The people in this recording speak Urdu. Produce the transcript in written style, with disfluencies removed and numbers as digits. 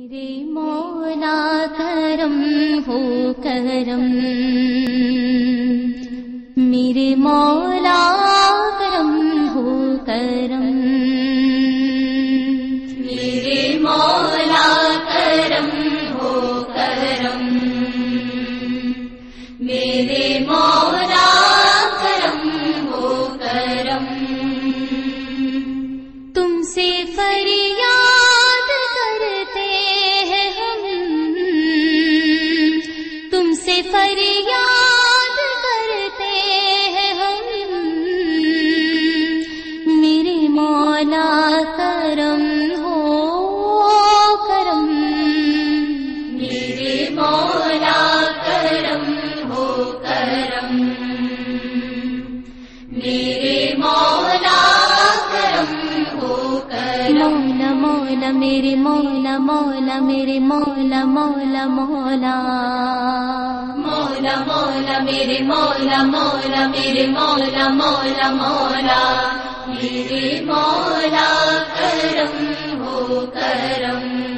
میرے مولا کرم ہو کرم، میرے مولا کرم ہو کرم، میرے مولا کرم ہو کرم، میرے مولا کرم ہو کرم، تم سے فریاد کرتے ہیں ہم، تم سے فریاد کرتے ہیں ہم، میرے مولا کرم ہو کرم، میرے مولا کرم ہو کرم، میرے مولا کرم ہو کرم، مولا مولا میرے مولا مولا میرے مولا مولا مولا، مولا مولا میرے مولا مولا میرے مولا مولا مولا، میرے مولا کرم ہو کرم،